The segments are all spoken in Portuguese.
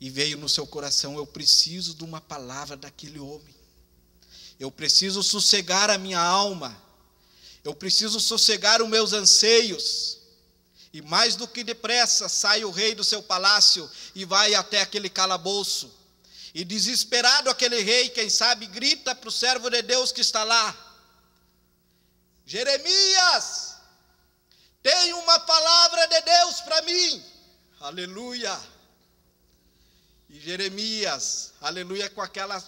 e veio no seu coração: eu preciso de uma palavra daquele homem, eu preciso sossegar a minha alma, eu preciso sossegar os meus anseios. E mais do que depressa sai o rei do seu palácio e vai até aquele calabouço. E desesperado aquele rei, quem sabe, grita para o servo de Deus que está lá: Jeremias, tem uma palavra de Deus para mim. Aleluia. E Jeremias, aleluia, com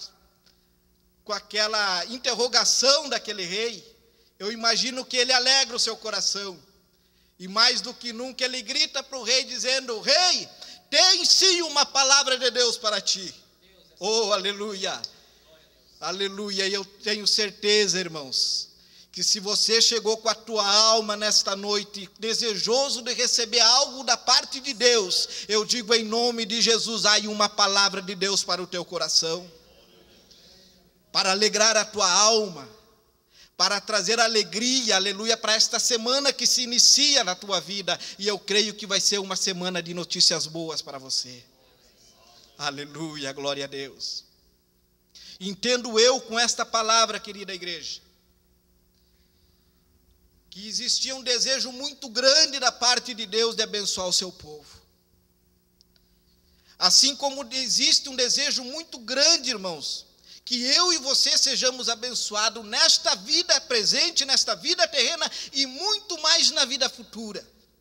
aquela interrogação daquele rei, eu imagino que ele alegra o seu coração. E mais do que nunca ele grita para o rei dizendo: rei, tem sim uma palavra de Deus para ti. Oh, aleluia, aleluia. E eu tenho certeza, irmãos, que se você chegou com a tua alma nesta noite, desejoso de receber algo da parte de Deus, eu digo em nome de Jesus, há uma palavra de Deus para o teu coração, para alegrar a tua alma, para trazer alegria, aleluia, para esta semana que se inicia na tua vida. E eu creio que vai ser uma semana de notícias boas para você. Aleluia, glória a Deus. Entendo eu com esta palavra, querida igreja, que existia um desejo muito grande da parte de Deus de abençoar o seu povo. Assim como existe um desejo muito grande, irmãos, que eu e você sejamos abençoados nesta vida presente, nesta vida terrena e muito mais na vida futura.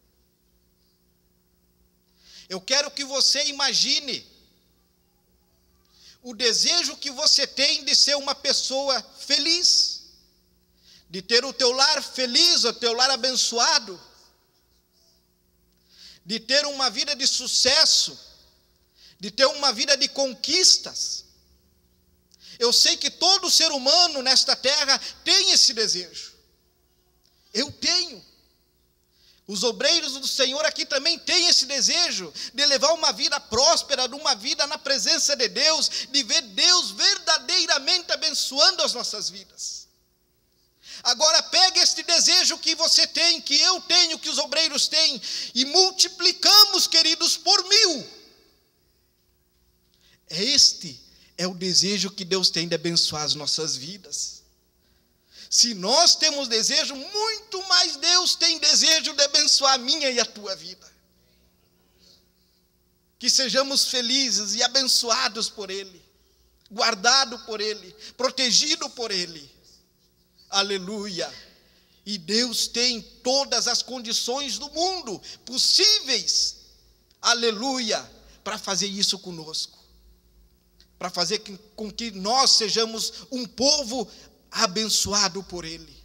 Eu quero que você imagine o desejo que você tem de ser uma pessoa feliz, de ter o teu lar feliz, o teu lar abençoado, de ter uma vida de sucesso, de ter uma vida de conquistas. Eu sei que todo ser humano nesta terra tem esse desejo. Eu tenho. Os obreiros do Senhor aqui também têm esse desejo de levar uma vida próspera, de uma vida na presença de Deus, de ver Deus verdadeiramente abençoando as nossas vidas. Agora pegue este desejo que você tem, que eu tenho, que os obreiros têm, e multiplicamos, queridos, por 1000. Este é o desejo que Deus tem de abençoar as nossas vidas. Se nós temos desejo, muito mais Deus tem desejo de abençoar a minha e a tua vida. Que sejamos felizes e abençoados por Ele, guardados por Ele, protegidos por Ele. Aleluia. E Deus tem todas as condições do mundo possíveis, aleluia, para fazer isso conosco, para fazer com que nós sejamos um povo abençoado por Ele.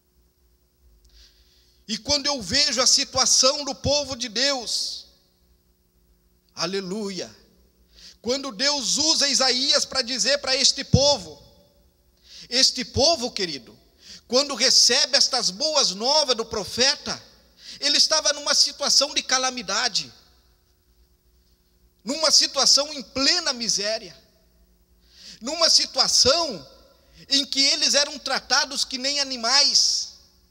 E quando eu vejo a situação do povo de Deus, aleluia, quando Deus usa Isaías para dizer para este povo, querido, quando recebe estas boas novas do profeta, ele estava numa situação de calamidade, numa situação em plena miséria, numa situação em que eles eram tratados que nem animais,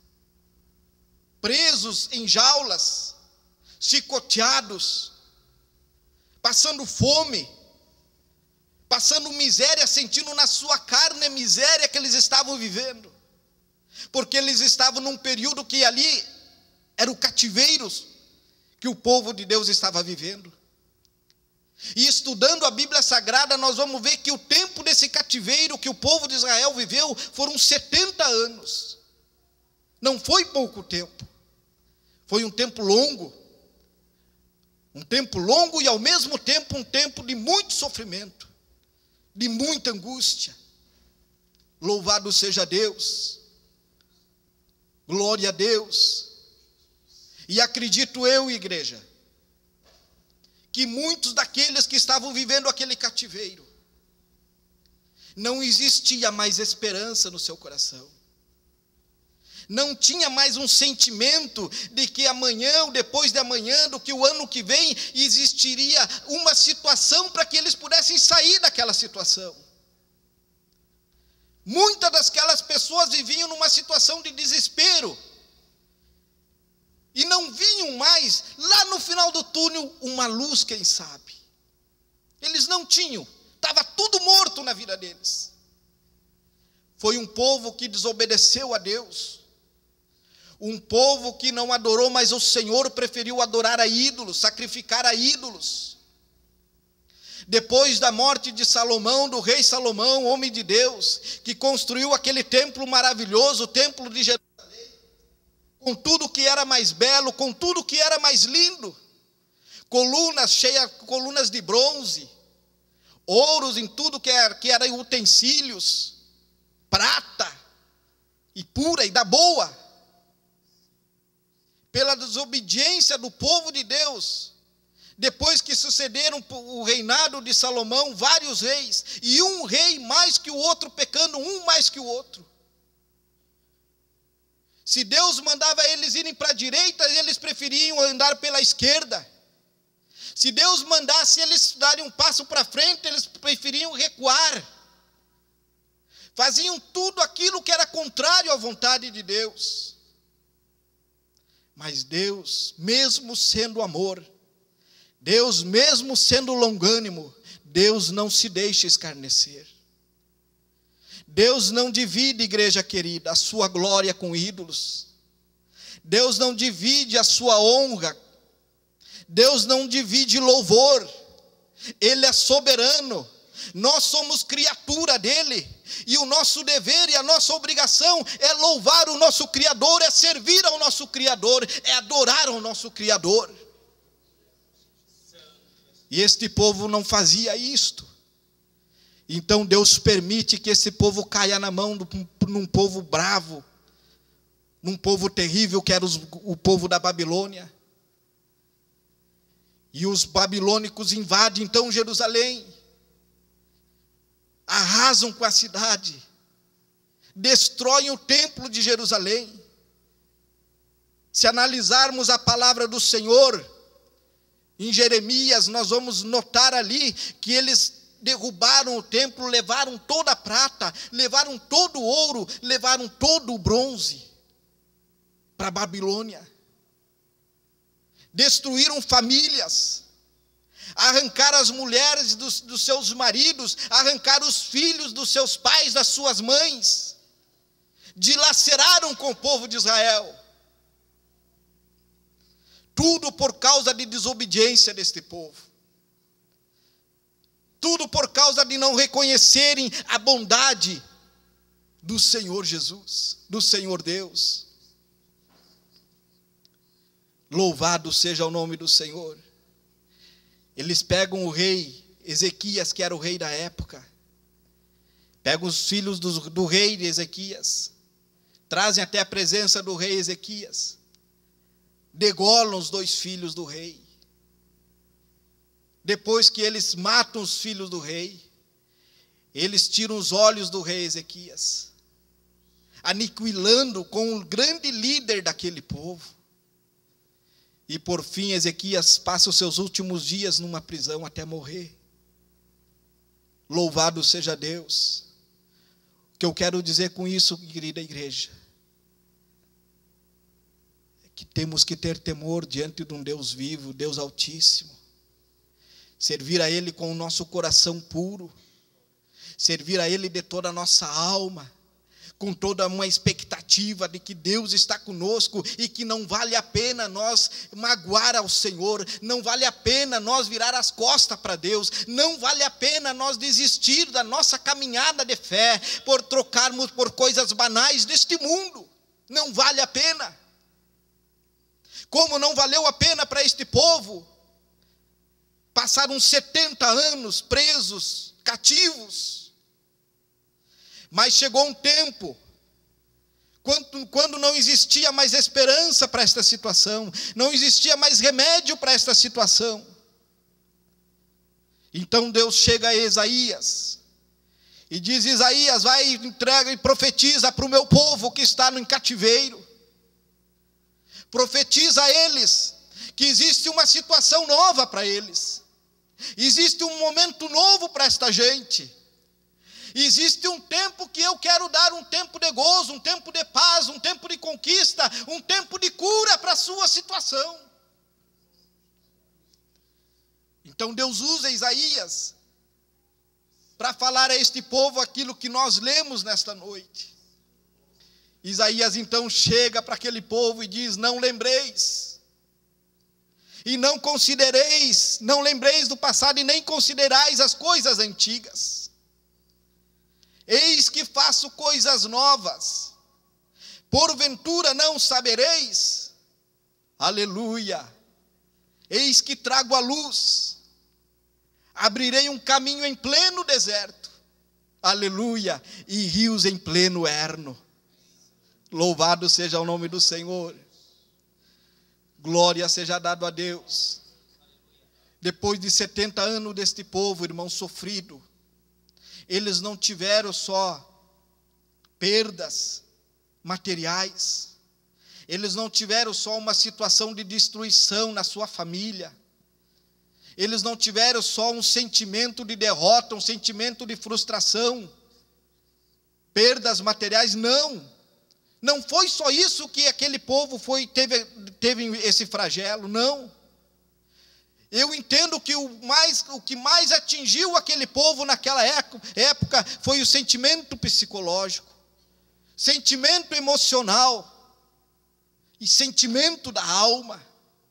presos em jaulas, chicoteados, passando fome, passando miséria, sentindo na sua carne a miséria que eles estavam vivendo, porque eles estavam num período que ali era o cativeiro que o povo de Deus estava vivendo. E estudando a Bíblia Sagrada, nós vamos ver que o tempo desse cativeiro que o povo de Israel viveu foram 70 anos. Não foi pouco tempo. Foi um tempo longo. Um tempo longo e ao mesmo tempo um tempo de muito sofrimento, de muita angústia. Louvado seja Deus. Glória a Deus. E acredito eu, igreja, que muitos daqueles que estavam vivendo aquele cativeiro, não existia mais esperança no seu coração, não tinha mais um sentimento de que amanhã ou depois de amanhã, do que o ano que vem, existiria uma situação para que eles pudessem sair daquela situação. Muitas daquelas pessoas viviam numa situação de desespero, e não vinham mais, lá no final do túnel, uma luz, quem sabe. Eles não tinham, estava tudo morto na vida deles. Foi um povo que desobedeceu a Deus, um povo que não adorou, mas o Senhor preferiu adorar a ídolos, sacrificar a ídolos. Depois da morte de Salomão, do rei Salomão, homem de Deus, que construiu aquele templo maravilhoso, o templo de Jerusalém, com tudo que era mais belo, com tudo que era mais lindo, colunas cheias, colunas de bronze, ouros em tudo que era utensílios, prata, e pura e da boa. Pela desobediência do povo de Deus, depois que sucederam o reinado de Salomão, vários reis, e um rei mais que o outro, pecando um mais que o outro. Se Deus mandava eles irem para a direita, eles preferiam andar pela esquerda. Se Deus mandasse eles darem um passo para frente, eles preferiam recuar. Faziam tudo aquilo que era contrário à vontade de Deus. Mas Deus, mesmo sendo amor, Deus mesmo sendo longânimo, Deus não se deixa escarnecer. Deus não divide, igreja querida, a sua glória com ídolos. Deus não divide a sua honra. Deus não divide louvor. Ele é soberano. Nós somos criatura dele. E o nosso dever e a nossa obrigação é louvar o nosso Criador, é servir ao nosso Criador, é adorar ao nosso Criador. E este povo não fazia isto. Então Deus permite que esse povo caia na mão de um povo bravo, num povo terrível que era o povo da Babilônia. E os babilônicos invadem então Jerusalém, arrasam com a cidade, destroem o templo de Jerusalém. Se analisarmos a palavra do Senhor, em Jeremias, nós vamos notar ali que eles derrubaram o templo, levaram toda a prata, levaram todo o ouro, levaram todo o bronze para a Babilônia. Destruíram famílias, arrancaram as mulheres dos seus maridos, arrancaram os filhos dos seus pais, das suas mães, dilaceraram com o povo de Israel. Tudo por causa de desobediência deste povo. Tudo por causa de não reconhecerem a bondade do Senhor Jesus, do Senhor Deus. Louvado seja o nome do Senhor. Eles pegam o rei Ezequias, que era o rei da época, pegam os filhos do rei de Ezequias, trazem até a presença do rei Ezequias, degolam os 2 filhos do rei. Depois que eles matam os filhos do rei, eles tiram os olhos do rei Ezequias, aniquilando com o grande líder daquele povo. E por fim Ezequias passa os seus últimos dias numa prisão até morrer. Louvado seja Deus. O que eu quero dizer com isso, querida igreja, é que temos que ter temor diante de um Deus vivo, Deus altíssimo. Servir a Ele com o nosso coração puro, servir a Ele de toda a nossa alma, com toda uma expectativa de que Deus está conosco e que não vale a pena nós magoar ao Senhor, não vale a pena nós virar as costas para Deus, não vale a pena nós desistir da nossa caminhada de fé por trocarmos por coisas banais deste mundo. Não vale a pena. Como não valeu a pena para este povo, passaram 70 anos presos, cativos. Mas chegou um tempo, quando não existia mais esperança para esta situação, não existia mais remédio para esta situação. Então Deus chega a Isaías, e diz: Isaías, vai, entrega e profetiza para o meu povo que está no cativeiro. Profetiza a eles que existe uma situação nova para eles. Existe um momento novo para esta gente. Existe um tempo que eu quero dar, um tempo de gozo, um tempo de paz, um tempo de conquista, um tempo de cura para a sua situação. Então Deus usa Isaías para falar a este povo aquilo que nós lemos nesta noite. Isaías então chega para aquele povo e diz: não lembreis, e não considereis, não lembreis do passado e nem considerais as coisas antigas. Eis que faço coisas novas, porventura não sabereis? Aleluia! Eis que trago a luz, abrirei um caminho em pleno deserto, aleluia, e rios em pleno ermo. Louvado seja o nome do Senhor. Glória seja dado a Deus. Depois de 70 anos deste povo, irmão, sofrido, eles não tiveram só perdas materiais, eles não tiveram só uma situação de destruição na sua família, eles não tiveram só um sentimento de derrota, um sentimento de frustração, perdas materiais, não foi só isso que aquele povo teve esse flagelo, não. Eu entendo que o que mais atingiu aquele povo naquela época foi o sentimento psicológico, sentimento emocional e sentimento da alma.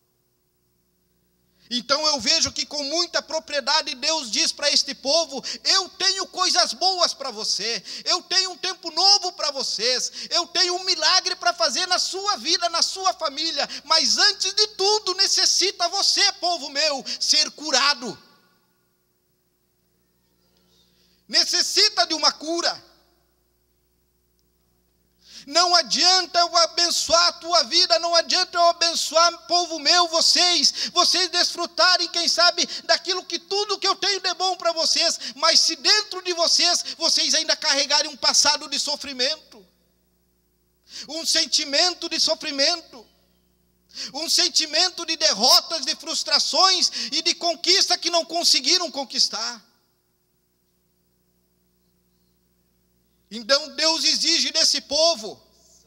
Então eu vejo que com muita propriedade Deus diz para este povo: eu tenho coisas boas para você, eu tenho um tempo novo para vocês, eu tenho um milagre para fazer na sua vida, na sua família, mas antes de tudo necessita você, povo meu, ser curado. Necessita de uma cura. Não adianta eu abençoar a tua vida, não adianta eu abençoar, povo meu, vocês desfrutarem, quem sabe, daquilo que tudo que eu tenho de bom para vocês, mas se dentro de vocês ainda carregarem um passado de sofrimento, um sentimento de sofrimento, um sentimento de derrotas, de frustrações e de conquista que não conseguiram conquistar. Então Deus exige desse povo: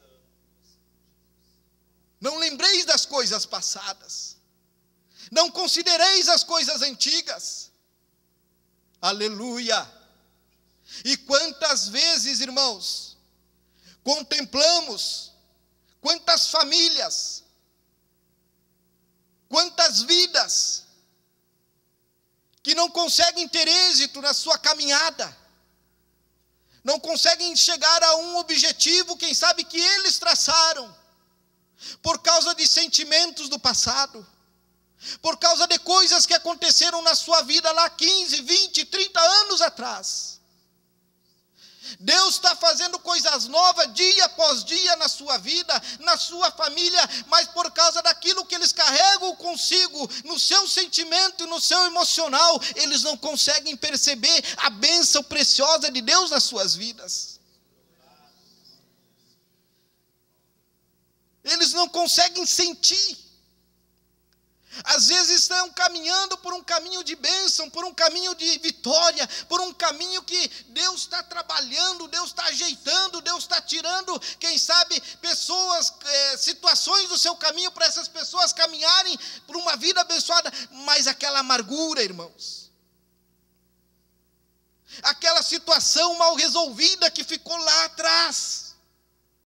não lembreis das coisas passadas, não considereis as coisas antigas. Aleluia! E quantas vezes, irmãos, contemplamos quantas famílias, quantas vidas que não conseguem ter êxito na sua caminhada, não conseguem chegar a um objetivo, quem sabe, que eles traçaram, por causa de sentimentos do passado, por causa de coisas que aconteceram na sua vida lá 15, 20, 30 anos atrás. Deus está fazendo coisas novas dia após dia na sua vida, na sua família, mas por causa daquilo que eles carregam consigo, no seu sentimento e no seu emocional, eles não conseguem perceber a bênção preciosa de Deus nas suas vidas. Eles não conseguem sentir. Às vezes estão caminhando por um caminho de bênção, por um caminho de vitória, por um caminho que Deus está trabalhando, Deus está ajeitando, Deus está tirando, quem sabe, pessoas, situações do seu caminho para essas pessoas caminharem por uma vida abençoada, mas aquela amargura, irmãos, aquela situação mal resolvida que ficou lá atrás,